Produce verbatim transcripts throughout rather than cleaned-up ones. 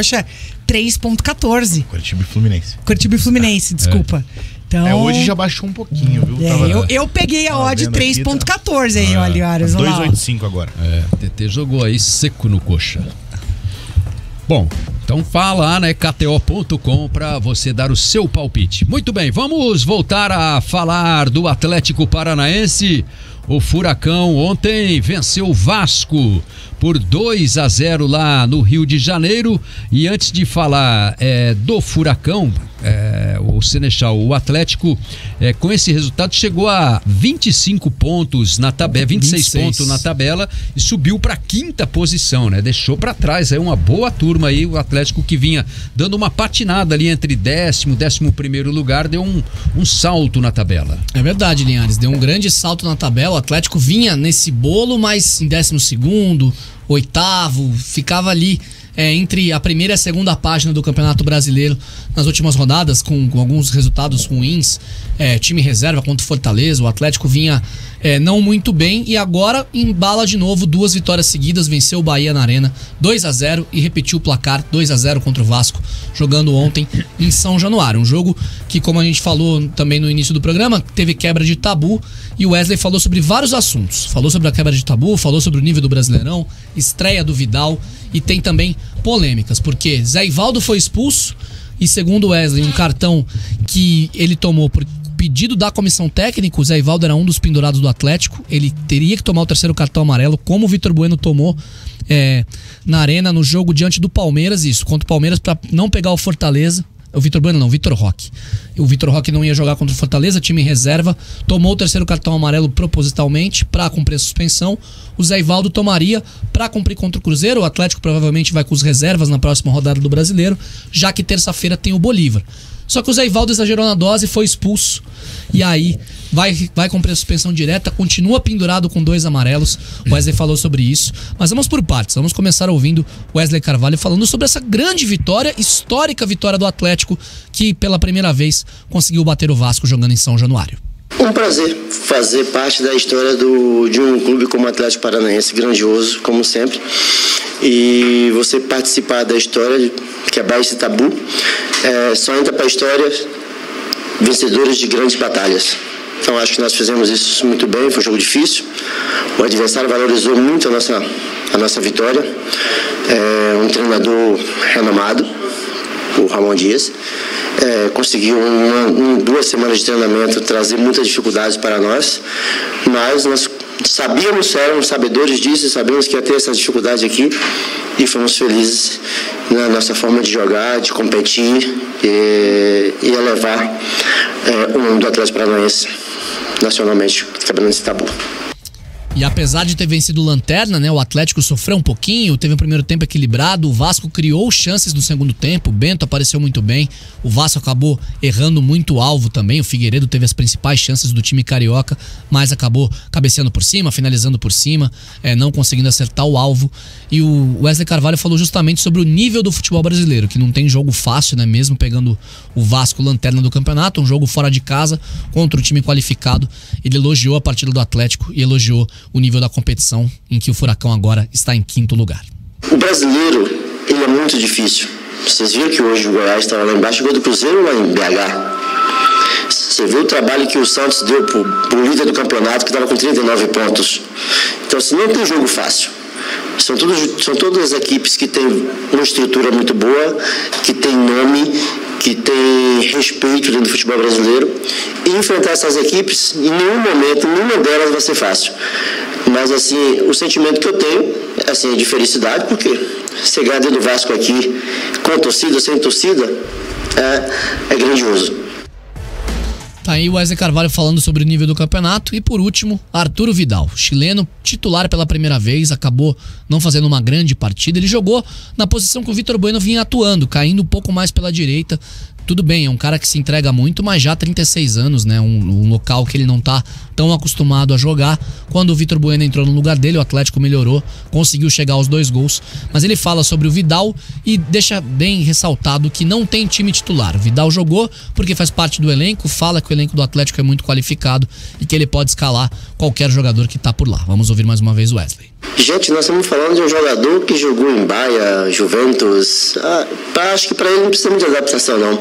Coxa, três ponto quatorze. Curitiba e Fluminense. Curitiba e Fluminense, desculpa. É. Então, é, hoje já baixou um pouquinho, viu? É, Tava, eu, eu peguei a odd três ponto quatorze aí, ah, olha, olha. dois vírgula oitenta e cinco agora. É, T T jogou aí seco no Coxa. Bom, então fala, né, K T O ponto com para você dar o seu palpite. Muito bem, vamos voltar a falar do Atlético Paranaense. O Furacão ontem venceu o Vasco por dois a zero lá no Rio de Janeiro. E antes de falar é, do Furacão, é, o Senechal, o Atlético, é, com esse resultado chegou a vinte e cinco pontos na tabela, vinte e seis, vinte e seis pontos na tabela e subiu para a quinta posição, né? Deixou para trás aí uma boa turma aí, o Atlético que vinha dando uma patinada ali entre décimo, décimo primeiro lugar, deu um, um salto na tabela. É verdade, Linhares, deu um grande salto na tabela. O Atlético vinha nesse bolo, mas em décimo segundo, oitavo, ficava ali é, entre a primeira e a segunda página do Campeonato Brasileiro nas últimas rodadas, com, com alguns resultados ruins, é, time reserva contra o Fortaleza. O Atlético vinha é, não muito bem e agora embala de novo, duas vitórias seguidas, venceu o Bahia na Arena dois a zero e repetiu o placar dois a zero contra o Vasco, jogando ontem em São Januário. Um jogo que, como a gente falou também no início do programa, teve quebra de tabu e o Wesley falou sobre vários assuntos. Falou sobre a quebra de tabu, falou sobre o nível do Brasileirão, estreia do Vidal e tem também polêmicas, porque Zé Ivaldo foi expulso e, segundo o Wesley, um cartão que ele tomou por pedido da comissão técnica. O Zé Ivaldo era um dos pendurados do Atlético, ele teria que tomar o terceiro cartão amarelo, como o Vitor Bueno tomou é, na Arena no jogo diante do Palmeiras, isso, contra o Palmeiras, para não pegar o Fortaleza. O Vitor Bueno não, o Vitor Roque. O Vitor Roque não ia jogar contra o Fortaleza, time em reserva, tomou o terceiro cartão amarelo propositalmente para cumprir a suspensão. O Zé Ivaldo tomaria para cumprir contra o Cruzeiro. O Atlético provavelmente vai com os reservas na próxima rodada do Brasileiro, já que terça-feira tem o Bolívar. Só que o Zé Ivaldo exagerou na dose, foi expulso e aí vai, vai cumprir a suspensão direta, continua pendurado com dois amarelos. O Wesley falou sobre isso, mas vamos por partes. Vamos começar ouvindo o Wesley Carvalho falando sobre essa grande vitória, histórica vitória do Atlético, que pela primeira vez conseguiu bater o Vasco jogando em São Januário. Um prazer fazer parte da história do, de um clube como o Atlético Paranaense, grandioso, como sempre. E você participar da história, quebrar esse tabu, é, só entra para a história vencedores de grandes batalhas. Então acho que nós fizemos isso muito bem, foi um jogo difícil. O adversário valorizou muito a nossa, a nossa vitória. É, um treinador renomado, o Ramon Dias, é, conseguiu uma, um, duas semanas de treinamento trazer muitas dificuldades para nós, mas nós sabíamos, éramos sabedores disso, sabíamos que ia ter essa dificuldade aqui e fomos felizes na nossa forma de jogar, de competir e, e elevar é, o nome do Atlético Paranaense nacionalmente, quebrando esse tabu. E apesar de ter vencido o Lanterna, né, o Atlético sofreu um pouquinho, teve um primeiro tempo equilibrado, o Vasco criou chances no segundo tempo, o Bento apareceu muito bem, o Vasco acabou errando muito o alvo também, o Figueiredo teve as principais chances do time carioca, mas acabou cabeceando por cima, finalizando por cima, é, não conseguindo acertar o alvo. E o Wesley Carvalho falou justamente sobre o nível do futebol brasileiro, que não tem jogo fácil, né, mesmo pegando o Vasco Lanterna do campeonato, um jogo fora de casa contra o time qualificado. Ele elogiou a partida do Atlético e elogiou o nível da competição, em que o Furacão agora está em quinto lugar. O brasileiro, ele é muito difícil. Vocês viram que hoje o Goiás estava lá embaixo, o do Cruzeiro lá em B H. Você viu o trabalho que o Santos deu pro, pro líder do campeonato, que estava com trinta e nove pontos. Então, assim, não tem jogo fácil. São, todos, são todas as equipes que têm uma estrutura muito boa, que tem nome, que tem respeito dentro do futebol brasileiro. E enfrentar essas equipes, em nenhum momento, nenhuma delas vai ser fácil. Mas, assim, o sentimento que eu tenho assim, é de felicidade, porque ser ganhar dentro do Vasco aqui, com torcida, sem torcida, é, é grandioso. Tá aí o Wesley Carvalho falando sobre o nível do campeonato. E por último, Arturo Vidal, chileno, titular pela primeira vez, acabou não fazendo uma grande partida. Ele jogou na posição que o Vitor Bueno vinha atuando, caindo um pouco mais pela direita. tudo bem, é um cara que se entrega muito, mas já há trinta e seis anos, né? Um, um local que ele não tá tão acostumado a jogar. Quando o Vitor Bueno entrou no lugar dele, o Atlético melhorou, conseguiu chegar aos dois gols. Mas ele fala sobre o Vidal e deixa bem ressaltado que não tem time titular. O Vidal jogou porque faz parte do elenco, fala que o elenco do Atlético é muito qualificado e que ele pode escalar qualquer jogador que tá por lá. Vamos ouvir mais uma vez o Wesley. Gente, nós estamos falando de um jogador que jogou em Bahia, Juventus. Ah, acho que para ele não precisa muita adaptação, não.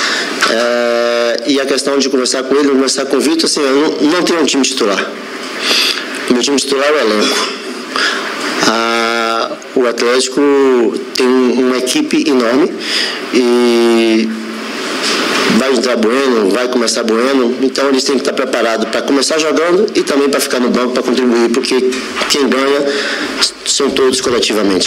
É, e a questão de conversar com ele, conversar com o Vitor, assim, eu não, não tenho um time titular. O meu time titular é o elenco. Ah, o Atlético tem uma equipe enorme e vai entrar Bueno, vai começar Bueno, então eles têm que estar preparados para começar jogando e também para ficar no banco para contribuir, porque quem ganha são todos coletivamente.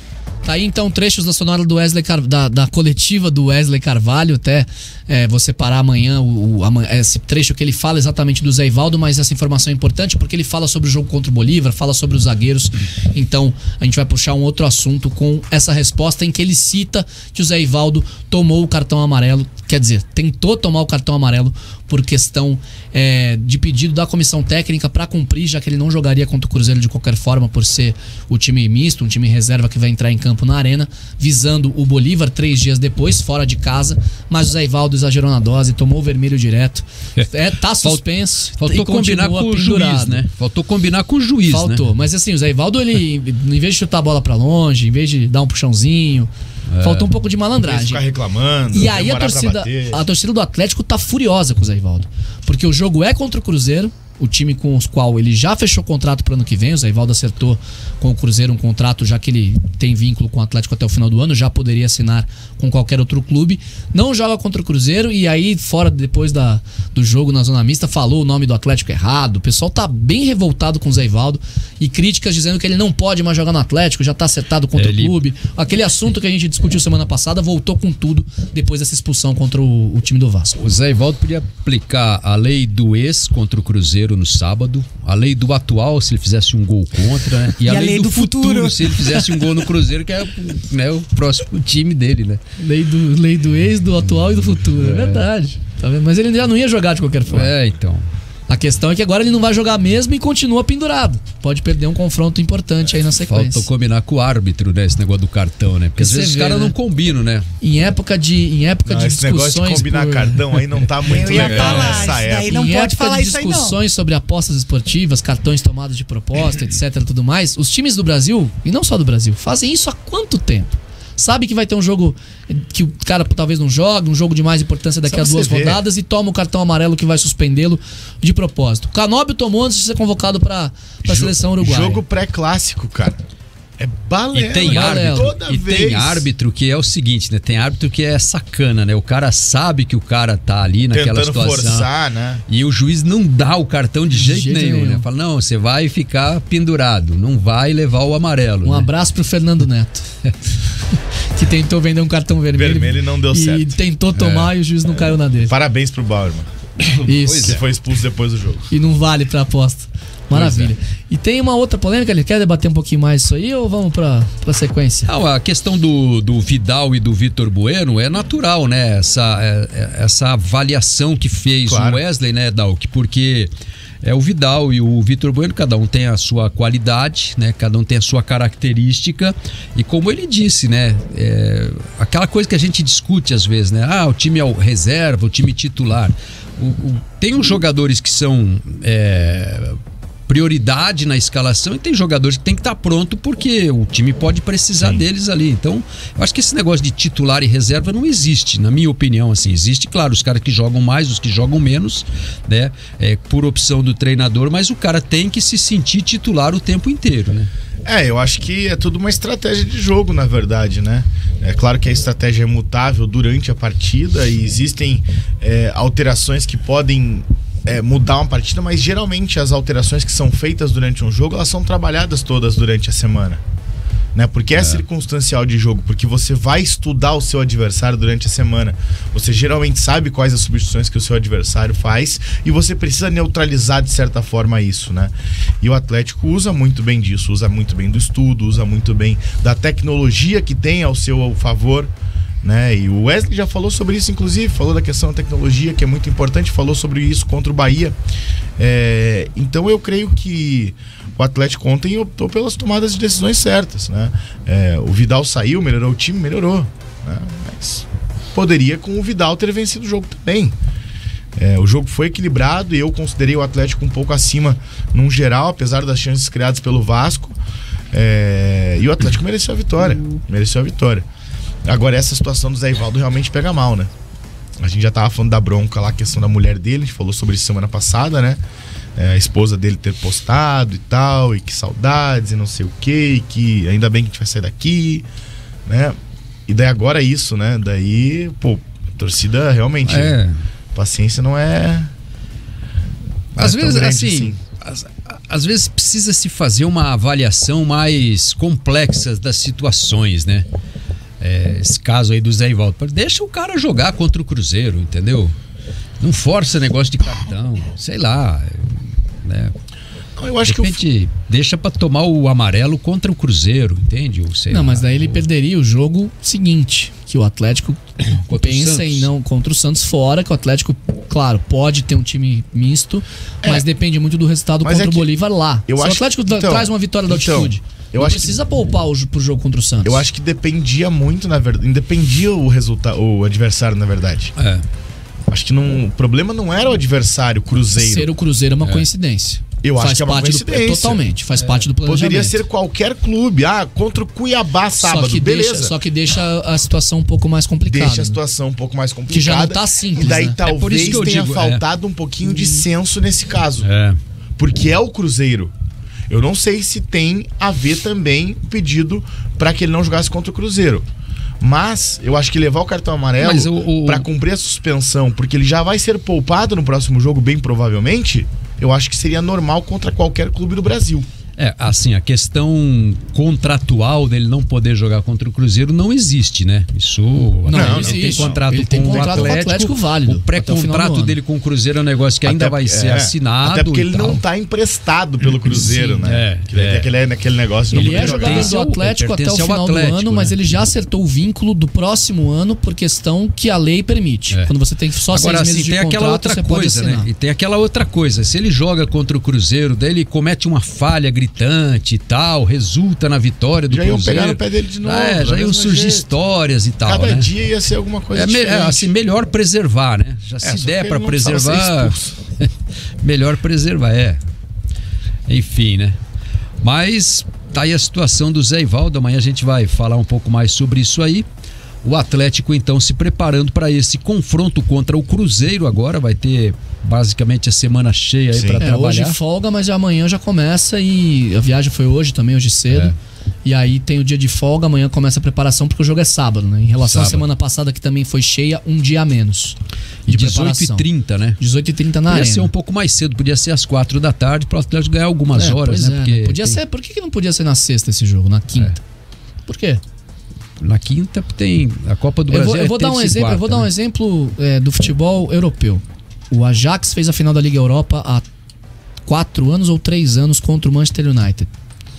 Tá aí então trechos da sonora do Wesley Car... da, da coletiva do Wesley Carvalho. Até é, vou separar amanhã o, o, esse trecho que ele fala exatamente do Zé Ivaldo, mas essa informação é importante porque ele fala sobre o jogo contra o Bolívar, fala sobre os zagueiros. Então a gente vai puxar um outro assunto com essa resposta em que ele cita que o Zé Ivaldo tomou o cartão amarelo, quer dizer, tentou tomar o cartão amarelo por questão é, de pedido da comissão técnica para cumprir, já que ele não jogaria contra o Cruzeiro de qualquer forma por ser o time misto, um time reserva que vai entrar em campo na arena, visando o Bolívar três dias depois, fora de casa, mas o Zé Ivaldo exagerou na dose, tomou o vermelho direto, é, tá suspenso. Faltou combinar com o juiz, né? Faltou combinar com o juiz, Faltou, né? Mas assim, o Zé Ivaldo, ele, em vez de chutar a bola para longe, em vez de dar um puxãozinho, É. faltou um pouco de malandragem. Ficar reclamando. E aí a torcida, a torcida do Atlético tá furiosa com o Zé Ivaldo. Porque o jogo é contra o Cruzeiro, o time com os qual ele já fechou contrato para o ano que vem. O Zé Ivaldo acertou com o Cruzeiro um contrato, já que ele tem vínculo com o Atlético até o final do ano, já poderia assinar com qualquer outro clube. Não joga contra o Cruzeiro e aí, fora depois da, do jogo na zona mista, falou o nome do Atlético errado. O pessoal tá bem revoltado com o Zé Ivaldo e críticas dizendo que ele não pode mais jogar no Atlético, já tá acertado contra ele... o clube. Aquele assunto que a gente discutiu semana passada voltou com tudo depois dessa expulsão contra o, o time do Vasco. O Zé Ivaldo podia aplicar a lei do ex contra o Cruzeiro no sábado, a lei do atual se ele fizesse um gol contra, né? E, e a, a lei, lei do, do futuro, futuro se ele fizesse um gol no Cruzeiro, que é, né, o próximo time dele, né? Lei do, lei do ex, do atual e do futuro, é, é verdade. Tá vendo? Mas ele já não ia jogar de qualquer forma. É, então. A questão é que agora ele não vai jogar mesmo e continua pendurado. Pode perder um confronto importante aí na sequência. Falta combinar com o árbitro, né? Esse negócio do cartão, né? Porque às vezes os caras né? não combinam, né? Em época de, em época não, de esse discussões... Esse negócio de combinar por... cartão aí não tá muito legal falar, nessa época. Daí não em pode época falar de isso discussões aí, sobre apostas esportivas, cartões tomados de proposta, etc, tudo mais, os times do Brasil, e não só do Brasil, fazem isso há quanto tempo? Sabe que vai ter um jogo que o cara talvez não jogue, um jogo de mais importância daqui a duas rodadas e toma o cartão amarelo que vai suspendê-lo de propósito. O Canóbio tomou antes de ser convocado para a seleção uruguaia. Jogo pré-clássico, cara. É balela. E tem árbitro, toda e vez. tem árbitro que é o seguinte, né? Tem árbitro que é sacana, né? O cara sabe que o cara tá ali naquela tentando situação. Forçar, né? E o juiz não dá o cartão de jeito, de jeito nenhum, nenhum, né? Fala, não, você vai ficar pendurado, não vai levar o amarelo. Um né? abraço pro Fernando Neto. Que tentou vender um cartão vermelho. Vermelho e não deu e certo. E tentou tomar é. e o juiz não é. caiu na dele. Parabéns pro Bauerman. Isso. Que foi expulso depois do jogo. E não vale pra aposta. Maravilha. É. E tem uma outra polêmica, ele quer debater um pouquinho mais isso aí ou vamos pra, pra sequência? Não, a questão do, do Vidal e do Vitor Bueno é natural, né? Essa, é, essa avaliação que fez claro. o Wesley, né, Dalk? Porque é o Vidal e o Vitor Bueno, cada um tem a sua qualidade, né? Cada um tem a sua característica e como ele disse, né? É, aquela coisa que a gente discute às vezes, né? Ah, o time é o reserva, o time titular. O, o, tem uns jogadores que são... É, prioridade na escalação e tem jogadores que tem que estar pronto porque o time pode precisar Sim. deles ali. Então, eu acho que esse negócio de titular e reserva não existe, na minha opinião, assim. Existe, claro, os caras que jogam mais, os que jogam menos, né? É, por opção do treinador, mas o cara tem que se sentir titular o tempo inteiro, né? É, eu acho que é tudo uma estratégia de jogo, na verdade, né? É claro que a estratégia é mutável durante a partida e existem é, alterações que podem É, mudar uma partida, mas geralmente as alterações que são feitas durante um jogo, elas são trabalhadas todas durante a semana, né? Porque é, é circunstancial de jogo, porque você vai estudar o seu adversário durante a semana, você geralmente sabe quais as substituições que o seu adversário faz e você precisa neutralizar de certa forma isso, né? E o Atlético usa muito bem disso, usa muito bem do estudo, usa muito bem da tecnologia que tem ao seu favor, né? E o Wesley já falou sobre isso, inclusive, falou da questão da tecnologia, que é muito importante, falou sobre isso contra o Bahia. É, então eu creio que o Atlético ontem optou pelas tomadas de decisões certas, né? É, o Vidal saiu, melhorou o time, melhorou, né? Mas poderia com o Vidal ter vencido o jogo também. É, o jogo foi equilibrado e eu considerei o Atlético um pouco acima num geral, apesar das chances criadas pelo Vasco. É, e o Atlético mereceu a vitória, mereceu a vitória. Agora, essa situação do Zé Ivaldo realmente pega mal, né? A gente já tava falando da bronca lá, a questão da mulher dele, a gente falou sobre isso semana passada, né? É, a esposa dele ter postado e tal, e que saudades e não sei o que, e que ainda bem que a gente vai sair daqui, né? E daí agora isso, né? Daí, pô, a torcida realmente... É. Paciência não é... Não às é vezes, grande assim... assim. Às, às vezes precisa se fazer uma avaliação mais complexa das situações, né? É, esse caso aí do Zé Ivaldo. Deixa o cara jogar contra o Cruzeiro, entendeu? Não força negócio de cartão, sei lá, né? Eu acho de repente, que eu... deixa pra tomar o amarelo contra o Cruzeiro, entende? Ou sei não, lá, mas daí ele ou... perderia o jogo seguinte, que o Atlético Contra o pensa Santos. em não contra o Santos fora, que o Atlético, claro, pode ter um time misto, É. mas depende muito do resultado Mas contra é o que Bolívar lá. eu Se acho o Atlético que- então, traz uma vitória da então, altitude, eu não acho que- precisa poupar o, jo- pro jogo contra o Santos. Eu acho que dependia muito, na verdade. Independia o resultado, o adversário, na verdade. É. Acho que não, o problema não era o adversário, o Cruzeiro. Ser o Cruzeiro é uma coincidência. Eu acho faz que é uma parte do- coincidência. totalmente, faz parte do planejamento. Poderia ser qualquer clube. Ah, contra o Cuiabá sábado, só que beleza. Deixa, só que deixa a situação um pouco mais complicada. Deixa a né? situação um pouco mais complicada. Que já não tá simples, E daí né? talvez É por isso que eu tenha digo, faltado um pouquinho de senso nesse caso. É. Porque é o Cruzeiro. Eu não sei se tem a ver também o pedido para que ele não jogasse contra o Cruzeiro. Mas eu acho que levar o cartão amarelo Mas o- o- para cumprir a suspensão, porque ele já vai ser poupado no próximo jogo, bem provavelmente, eu acho que seria normal contra qualquer clube do Brasil. É, assim, a questão contratual dele não poder jogar contra o Cruzeiro não existe, né? Isso. Não, ele não, tem existe. contrato Ele com tem o contrato com o Atlético, Atlético válido O até o final do pré-contrato ano. dele com o Cruzeiro é um negócio que ainda Até- vai ser é, assinado. Até porque e ele tal. não tá emprestado pelo Cruzeiro, Sim, né? é, que daí é. tem aquele, naquele negócio de não Ele poder é jogar. jogador Pertence do ao- Atlético até o pertence ao final Atlético, do ano, mas né? ele já acertou o vínculo do próximo ano por questão que a lei permite. É. Quando você tem só Agora, seis meses assim, de tem contrato, aquela outra você pode coisa, assinar. né? E tem aquela outra coisa. Se ele joga contra o Cruzeiro, daí ele comete uma falha gritante e tal, resulta na vitória do Já iam Cruzeiro. pegar no pé dele de novo, É, do já iam mesmo surgir jeito. histórias e tal, Cada né? dia ia ser alguma coisa É, me- é, diferente. assim, melhor preservar, né? Já É, se só der que pra ele não precisava ser preservar, expulso. melhor preservar, é. Enfim, né? Mas tá aí a situação do Zé Ivaldo. Amanhã a gente vai falar um pouco mais sobre isso aí. O Atlético, então, se preparando para esse confronto contra o Cruzeiro agora. Vai ter basicamente a semana cheia aí Sim. para É, hoje trabalhar. folga, mas amanhã já começa e a viagem foi hoje também, hoje cedo. E aí tem o dia de folga, amanhã começa a preparação porque o jogo é sábado, né? Em relação Sábado. à semana passada que também foi cheia, um dia a menos E de dezoito e preparação. trinta, né? dezoito e trinta na Podia arena. ser um pouco mais cedo, podia ser às quatro da tarde para o Atlético ganhar algumas É, horas, pois né? é, Porque Podia tem- ser, por que, que não podia ser na sexta esse jogo, na quinta? Por quê? na quinta tem a Copa do Eu Brasil. vou, eu é vou dar um terça e exemplo, eu vou quarta, dar um né? exemplo é, do futebol europeu. O Ajax fez a final da Liga Europa há quatro anos ou três anos contra o Manchester United.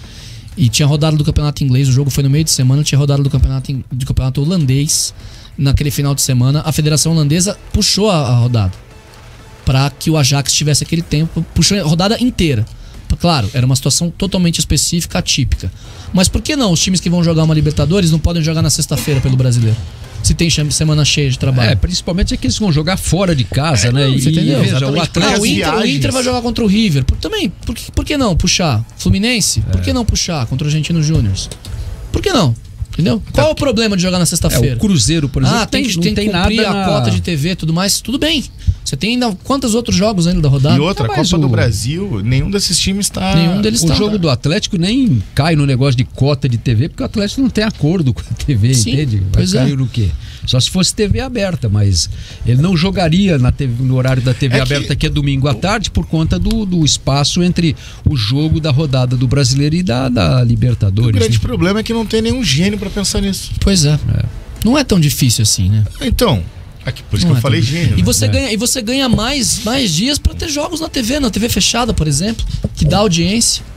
E tinha rodada do campeonato inglês, o jogo foi no meio de semana, tinha rodada do campeonato, in- do campeonato holandês naquele final de semana. A Federação Holandesa puxou a, a rodada para que o Ajax tivesse aquele tempo, puxou a rodada inteira. Claro, era uma situação totalmente específica, atípica. Mas por que não os times que vão jogar uma Libertadores não podem jogar na sexta-feira pelo Brasileiro? Se tem cham- semana cheia de trabalho. É, principalmente é que eles vão jogar fora de casa, né? E, Você entendeu? veja, o Exatamente. Ah, Atlético. o, Inter, o viagens. Inter vai jogar contra o River. Por, também, por que, por que não puxar? Fluminense? Por que não puxar contra o Argentino Júnior? Por que não? Entendeu? Qual é o problema de jogar na É, sexta-feira? o Cruzeiro, por exemplo, Ah, tem, tem, que- não tem que tem cumprir nada a na... cota de T V e tudo mais. Tudo bem. Você tem ainda quantos outros jogos ainda da rodada? E outra, Não, a mas Copa o- do Brasil, nenhum desses times está... Nenhum deles O tá. jogo do Atlético nem cai no negócio de cota de T V, porque o Atlético não tem acordo com a T V, Sim, entende? Vai pois é. cair no quê? Só se fosse T V aberta, mas ele não jogaria na T V, no horário da T V É que- aberta, que é domingo à tarde, por conta do, do espaço entre o jogo da rodada do Brasileiro e da, da O Libertadores. grande né? problema é que não tem nenhum gênio pra pensar nisso. Pois é. Não é tão difícil assim, né? Então, aqui, por isso Não que é eu falei tão- gênio. E né? você, É. ganha, e você ganha mais, mais dias pra ter jogos na T V, na T V fechada, por exemplo, que dá audiência.